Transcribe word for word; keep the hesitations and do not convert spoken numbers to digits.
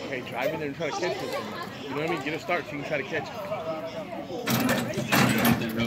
okay, drive in there and try to catch this thing. You know what I mean? Get a start so you can try to catch it.